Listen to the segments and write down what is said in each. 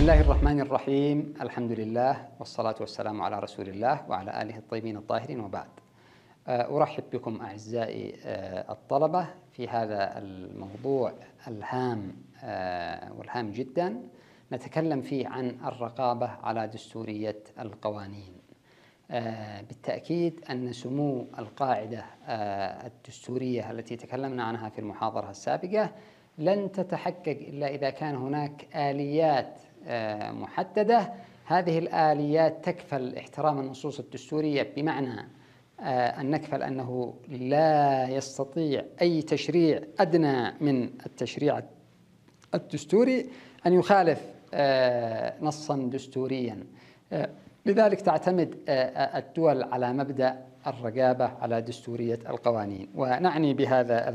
بسم الله الرحمن الرحيم. الحمد لله والصلاة والسلام على رسول الله وعلى آله الطيبين الطاهرين، وبعد. أرحب بكم أعزائي الطلبة في هذا الموضوع الهام والهام جدا، نتكلم فيه عن الرقابة على دستورية القوانين. بالتأكيد أن سمو القاعدة الدستورية التي تكلمنا عنها في المحاضرة السابقة لن تتحقق إلا إذا كان هناك آليات محددة. هذه الآليات تكفل احترام النصوص الدستورية، بمعنى أن نكفل أنه لا يستطيع أي تشريع أدنى من التشريع الدستوري أن يخالف نصا دستوريا. لذلك تعتمد الدول على مبدأ الرقابة على دستورية القوانين، ونعني بهذا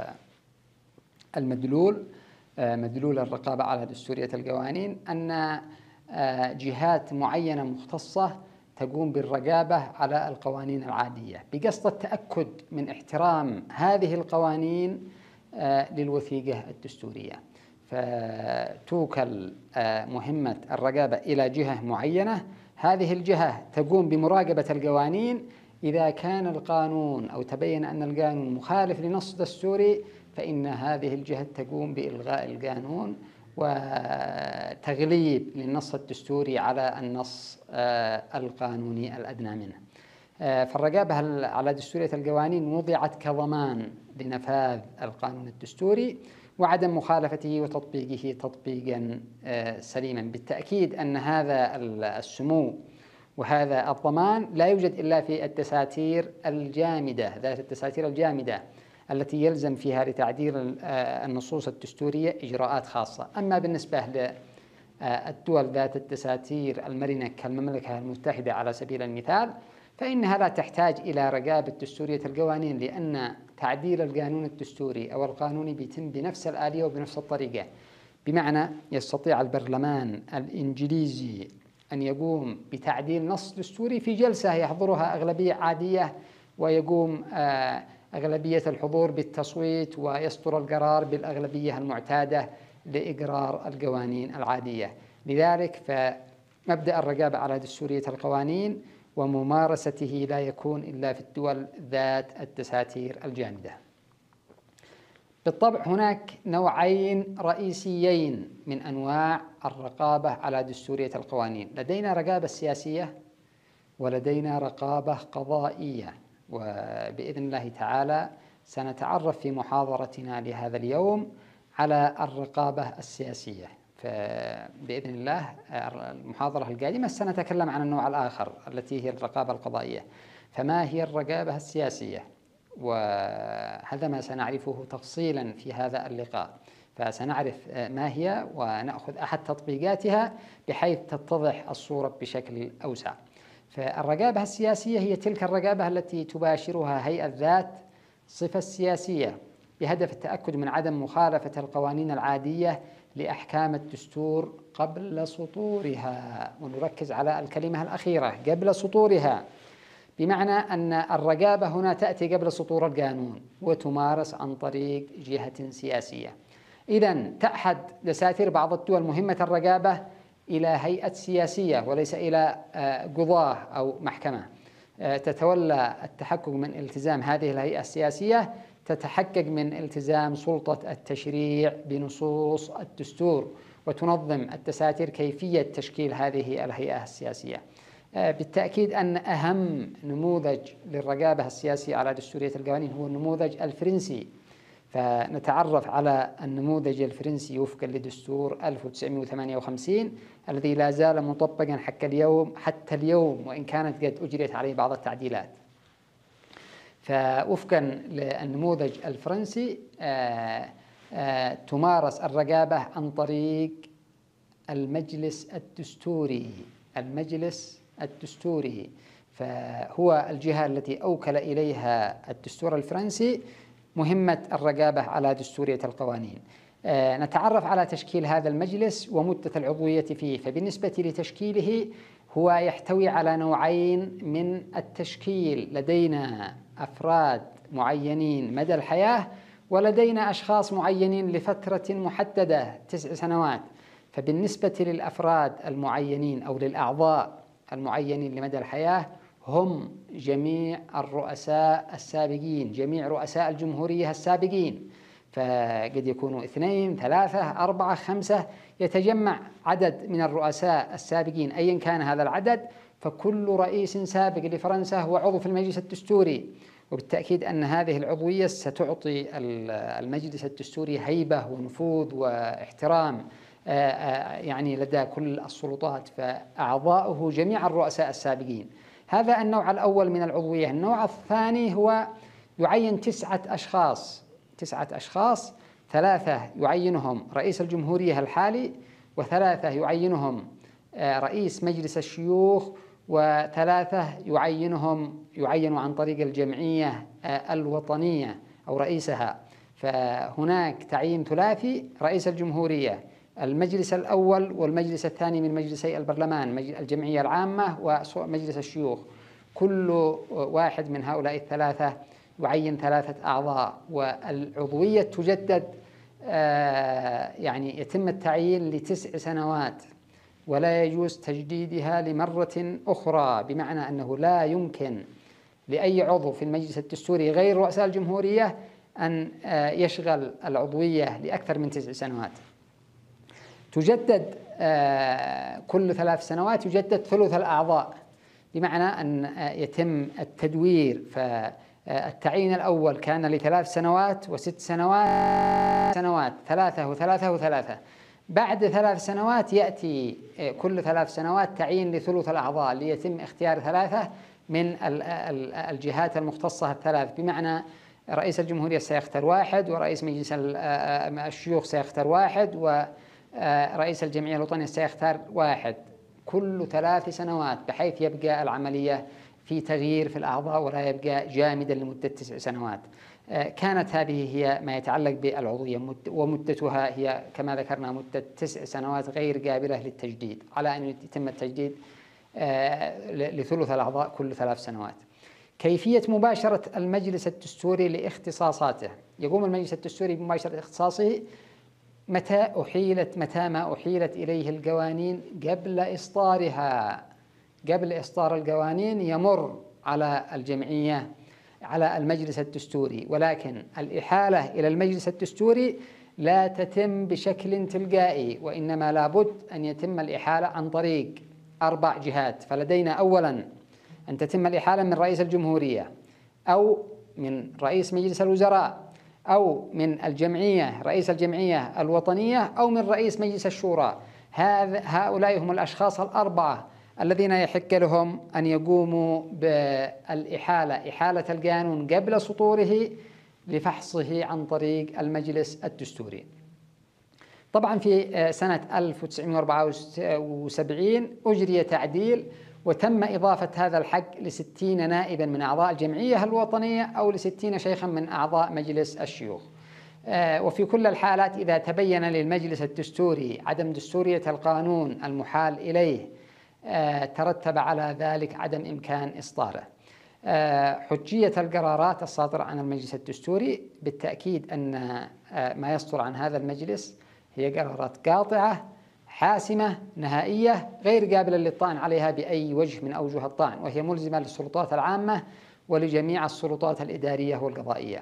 المدلول مدلول الرقابة على دستورية القوانين أن جهات معينة مختصة تقوم بالرقابة على القوانين العادية بقصد التأكد من احترام هذه القوانين للوثيقة الدستورية. فتوكل مهمة الرقابة إلى جهة معينة، هذه الجهة تقوم بمراقبة القوانين. إذا كان القانون أو تبين أن القانون مخالف لنص دستوري، فإن هذه الجهة تقوم بإلغاء القانون وتغليب للنص الدستوري على النص القانوني الأدنى منه. فالرقابة على دستورية القوانين وضعت كضمان لنفاذ القانون الدستوري وعدم مخالفته وتطبيقه تطبيقا سليما. بالتأكيد أن هذا السمو وهذا الضمان لا يوجد إلا في الدساتير الجامدة، ذات الدساتير الجامدة التي يلزم فيها لتعديل النصوص الدستورية إجراءات خاصة. أما بالنسبة للدول ذات الدساتير المرنة كالمملكة المتحدة على سبيل المثال، فإنها لا تحتاج إلى رقابة دستورية القوانين، لأن تعديل القانون الدستوري أو القانوني بيتم بنفس الآلية وبنفس الطريقة. بمعنى يستطيع البرلمان الإنجليزي أن يقوم بتعديل نص دستوري في جلسة يحضرها أغلبية عادية، ويقوم أغلبية الحضور بالتصويت ويصدر القرار بالأغلبية المعتادة لإقرار القوانين العادية. لذلك فمبدأ الرقابة على دستورية القوانين وممارسته لا يكون إلا في الدول ذات الدساتير الجامدة. بالطبع هناك نوعين رئيسيين من أنواع الرقابة على دستورية القوانين: لدينا رقابة سياسية ولدينا رقابة قضائية. وبإذن الله تعالى سنتعرف في محاضرتنا لهذا اليوم على الرقابة السياسية. فبإذن الله المحاضرة القادمة سنتكلم عن النوع الآخر التي هي الرقابة القضائية. فما هي الرقابة السياسية؟ وهذا ما سنعرفه تفصيلا في هذا اللقاء. فسنعرف ما هي ونأخذ أحد تطبيقاتها بحيث تتضح الصورة بشكل أوسع. فالرقابة السياسية هي تلك الرقابة التي تباشرها هيئة ذات صفة سياسية بهدف التأكد من عدم مخالفة القوانين العادية لأحكام الدستور قبل سطورها. ونركز على الكلمة الأخيرة، قبل سطورها، بمعنى أن الرقابة هنا تأتي قبل سطور القانون وتمارس عن طريق جهة سياسية. إذن تأحد دساتير بعض الدول مهمة الرقابة إلى هيئة سياسية وليس إلى قضاة أو محكمة. تتولى التحقق من التزام هذه الهيئة السياسية، تتحقق من التزام سلطة التشريع بنصوص الدستور، وتنظم الدساتير كيفية تشكيل هذه الهيئة السياسية. بالتأكيد أن أهم نموذج للرقابة السياسية على دستورية القوانين هو النموذج الفرنسي. فنتعرف على النموذج الفرنسي وفقا لدستور 1958 الذي لا زال مطبقا حتى اليوم، وإن كانت قد أجريت عليه بعض التعديلات. فوفقا للنموذج الفرنسي تمارس الرقابة عن طريق المجلس الدستوري. المجلس الدستوري فهو الجهة التي أوكل إليها الدستور الفرنسي مهمة الرقابة على دستورية القوانين. نتعرف على تشكيل هذا المجلس ومدة العضوية فيه. فبالنسبة لتشكيله هو يحتوي على نوعين من التشكيل: لدينا أفراد معينين مدى الحياة، ولدينا أشخاص معينين لفترة محددة 9 سنوات. فبالنسبة للأفراد المعينين أو للأعضاء المعينين لمدى الحياة هم جميع الرؤساء السابقين، جميع رؤساء الجمهورية السابقين، فقد يكونوا 2 3 4 5، يتجمع عدد من الرؤساء السابقين أيا كان هذا العدد، فكل رئيس سابق لفرنسا هو عضو في المجلس الدستوري. وبالتأكيد أن هذه العضوية ستعطي المجلس الدستوري هيبة ونفوذ واحترام يعني لدى كل السلطات، فأعضاؤه جميع الرؤساء السابقين. هذا النوع الأول من العضوية. النوع الثاني هو يعين 9 أشخاص، 9 أشخاص، 3 يعينهم رئيس الجمهورية الحالي، و3 يعينهم رئيس مجلس الشيوخ، و3 يعين عن طريق الجمعية الوطنية أو رئيسها. فهناك تعيين ثلاثي: رئيس الجمهورية، المجلس الأول والمجلس الثاني من مجلسي البرلمان، الجمعية العامة ومجلس الشيوخ. كل واحد من هؤلاء الثلاثة يعين 3 أعضاء، والعضوية تجدد، يعني يتم التعيين ل9 سنوات، ولا يجوز تجديدها لمرة أخرى، بمعنى أنه لا يمكن لأي عضو في المجلس الدستوري غير رؤساء الجمهورية أن يشغل العضوية لأكثر من 9 سنوات. تجدد كل 3 سنوات يجدد ثلث الأعضاء، بمعنى أن يتم التدوير. فالتعيين الأول كان ل3 سنوات و6 سنوات 3 و3 و3. بعد 3 سنوات يأتي كل 3 سنوات تعيين لثلث الأعضاء، ليتم اختيار 3 من الجهات المختصة ال3، بمعنى رئيس الجمهورية سيختار 1، ورئيس مجلس الشيوخ سيختار 1، ورئيس الجمعية الوطنية سيختار 1 كل 3 سنوات، بحيث يبقى العملية في تغيير في الأعضاء ولا يبقى جامدا لمدة 9 سنوات. كانت هذه هي ما يتعلق بالعضوية، ومدتها هي كما ذكرنا مدة 9 سنوات غير قابلة للتجديد، على أن يتم التجديد لثلث الأعضاء كل 3 سنوات. كيفية مباشرة المجلس الدستوري لاختصاصاته: يقوم المجلس الدستوري بمباشرة اختصاصه متى ما أحيلت إليه القوانين قبل إصدارها. قبل إصدار القوانين يمر على الجمعية، على المجلس الدستوري، ولكن الإحالة إلى المجلس الدستوري لا تتم بشكل تلقائي، وإنما لابد أن يتم الإحالة عن طريق 4 جهات. فلدينا أولا أن تتم الإحالة من رئيس الجمهورية، أو من رئيس مجلس الوزراء، أو من الجمعية، رئيس الجمعية الوطنية، أو من رئيس مجلس الشورى. هؤلاء هم الأشخاص ال4 الذين يحق لهم أن يقوموا بالإحالة، إحالة القانون قبل سطوره لفحصه عن طريق المجلس الدستوري. طبعا في سنة 1974 أجري تعديل، وتم إضافة هذا الحق ل60 نائبا من أعضاء الجمعية الوطنية، أو ل60 شيخا من أعضاء مجلس الشيوخ. وفي كل الحالات إذا تبين للمجلس الدستوري عدم دستورية القانون المحال إليه، ترتب على ذلك عدم إمكان إصداره. حجية القرارات الصادرة عن المجلس الدستوري: بالتأكيد أن ما يصدر عن هذا المجلس هي قرارات قاطعة حاسمة نهائية غير قابلة للطعن عليها بأي وجه من أوجه الطعن، وهي ملزمة للسلطات العامة ولجميع السلطات الإدارية والقضائية.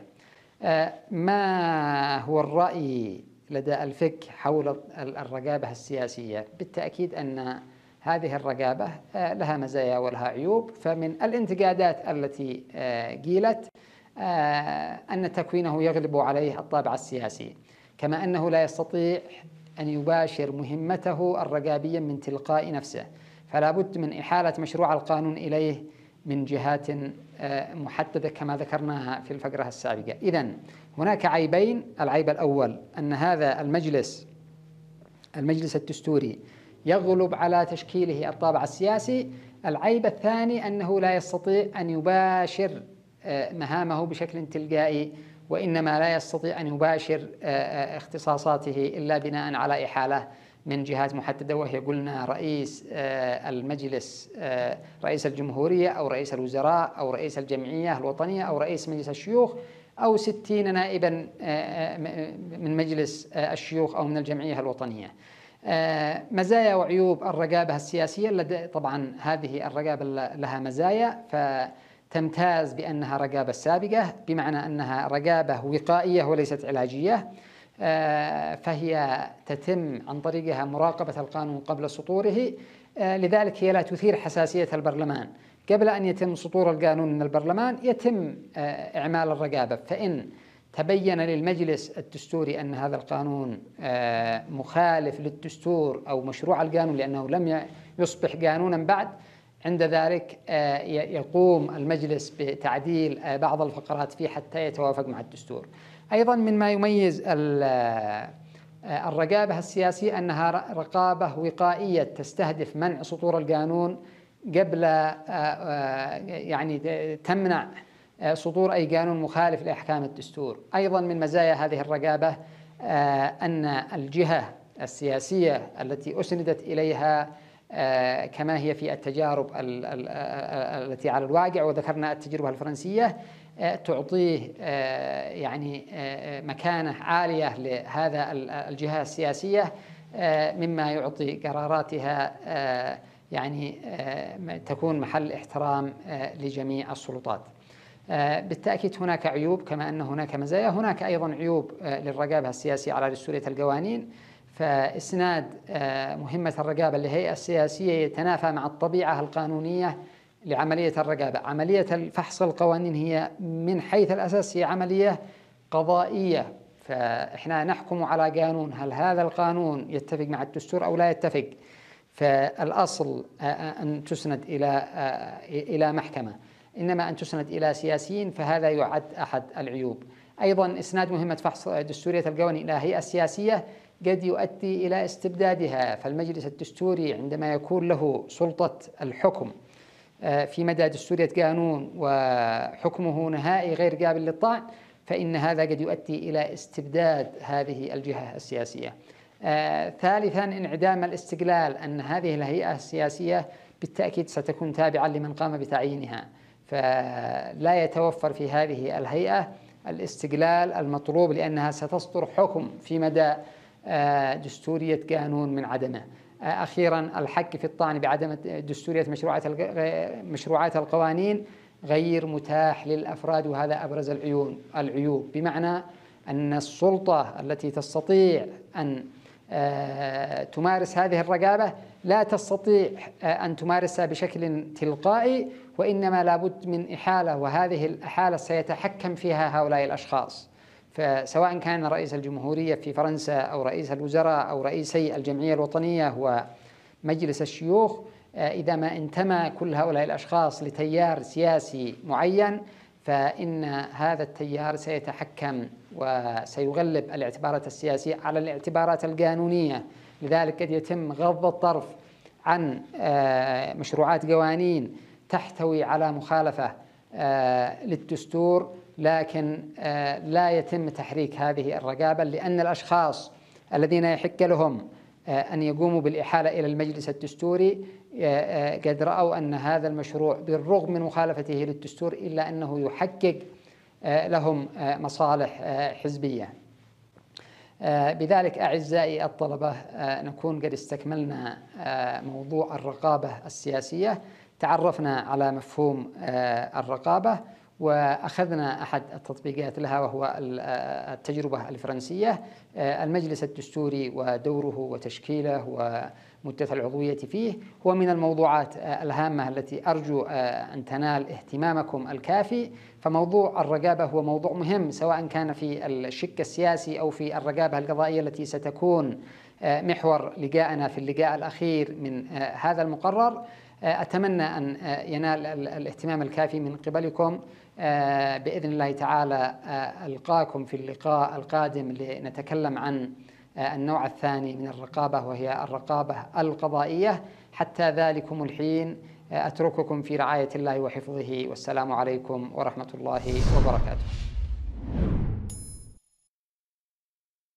ما هو الرأي لدى الفقه حول الرقابة السياسية؟ بالتأكيد أن هذه الرقابة لها مزايا ولها عيوب. فمن الانتقادات التي قيلت أن تكوينه يغلب عليه الطابع السياسي، كما أنه لا يستطيع أن يباشر مهمته الرقابية من تلقاء نفسه، فلا بد من إحالة مشروع القانون إليه من جهات محددة كما ذكرناها في الفقرة السابقة. إذن هناك عيبين: العيب الأول أن هذا المجلس الدستوري يغلب على تشكيله الطابع السياسي. العيب الثاني أنه لا يستطيع أن يباشر مهامه بشكل تلقائي، وإنما لا يستطيع أن يباشر اختصاصاته إلا بناء على إحالة من جهات محددة، وهي قلنا رئيس المجلس، رئيس الجمهورية، أو رئيس الوزراء، أو رئيس الجمعية الوطنية، أو رئيس مجلس الشيوخ، أو 60 نائبا من مجلس الشيوخ أو من الجمعية الوطنية. مزايا وعيوب الرقابة السياسية. طبعا هذه الرقابة لها مزايا، فتمتاز بأنها رقابة سابقة، بمعنى أنها رقابة وقائية وليست علاجية. فهي تتم عن طريقها مراقبة القانون قبل سطوره، لذلك هي لا تثير حساسية البرلمان. قبل أن يتم سطور القانون من البرلمان يتم إعمال الرقابة، فإن تبين للمجلس الدستوري أن هذا القانون مخالف للدستور أو مشروع القانون لأنه لم يصبح قانونا بعد، عند ذلك يقوم المجلس بتعديل بعض الفقرات فيه حتى يتوافق مع الدستور. أيضا مما يميز الرقابة السياسية أنها رقابة وقائية تستهدف منع سطور القانون قبل يعني تمنع سطور أي قانون مخالف لأحكام الدستور. أيضا من مزايا هذه الرقابة أن الجهة السياسية التي أسندت إليها كما هي في التجارب التي على الواقع، وذكرنا التجربة الفرنسية، تعطيه يعني مكانة عالية لهذا الجهة السياسية، مما يعطي قراراتها يعني تكون محل احترام لجميع السلطات. بالتأكيد هناك عيوب كما أن هناك مزايا. هناك أيضا عيوب للرقابة السياسية على دستورية القوانين، فإسناد مهمة الرقابة للهيئة السياسية يتنافى مع الطبيعة القانونية لعملية الرقابة. عملية الفحص القوانين هي من حيث الأساس هي عملية قضائية، فإحنا نحكم على قانون، هل هذا القانون يتفق مع الدستور أو لا يتفق، فالأصل أن تسند إلى محكمة، إنما أن تسند إلى سياسيين فهذا يعد أحد العيوب. أيضا إسناد مهمة فحص دستورية القوانين إلى هيئة سياسية قد يؤدي إلى استبدادها، فالمجلس الدستوري عندما يكون له سلطة الحكم في مدى دستورية قانون وحكمه نهائي غير قابل للطعن، فإن هذا قد يؤدي إلى استبداد هذه الجهة السياسية. ثالثا انعدام الاستقلال، أن هذه الهيئة السياسية بالتأكيد ستكون تابعا لمن قام بتعيينها، فلا يتوفر في هذه الهيئة الاستقلال المطلوب، لأنها ستصدر حكم في مدى دستورية قانون من عدمه. أخيرا الحق في الطعن بعدم دستورية مشروعات القوانين غير متاح للأفراد، وهذا أبرز العيوب، بمعنى أن السلطة التي تستطيع أن تمارس هذه الرقابة لا تستطيع أن تمارسها بشكل تلقائي، وإنما لابد من إحالة، وهذه الإحالة سيتحكم فيها هؤلاء الأشخاص. فسواء كان رئيس الجمهورية في فرنسا أو رئيس الوزراء أو رئيسي الجمعية الوطنية ومجلس الشيوخ، إذا ما انتمى كل هؤلاء الأشخاص لتيار سياسي معين فإن هذا التيار سيتحكم وسيغلب الاعتبارات السياسية على الاعتبارات القانونية. لذلك قد يتم غض الطرف عن مشروعات قوانين تحتوي على مخالفة للدستور، لكن لا يتم تحريك هذه الرقابة، لأن الأشخاص الذين يحق لهم أن يقوموا بالإحالة إلى المجلس الدستوري قد رأوا أن هذا المشروع بالرغم من مخالفته للدستور إلا أنه يحقق لهم مصالح حزبية. بذلك أعزائي الطلبة نكون قد استكملنا موضوع الرقابة السياسية، تعرفنا على مفهوم الرقابة وأخذنا أحد التطبيقات لها وهو التجربة الفرنسية. المجلس الدستوري ودوره وتشكيله ومدة العضوية فيه هو من الموضوعات الهامة التي أرجو أن تنال اهتمامكم الكافي. فموضوع الرقابة هو موضوع مهم، سواء كان في الشق السياسي أو في الرقابة القضائية التي ستكون محور لقائنا في اللقاء الأخير من هذا المقرر. أتمنى أن ينال الاهتمام الكافي من قبلكم. بإذن الله تعالى ألقاكم في اللقاء القادم لنتكلم عن النوع الثاني من الرقابة، وهي الرقابة القضائية. حتى ذلكم الحين أترككم في رعاية الله وحفظه، والسلام عليكم ورحمة الله وبركاته.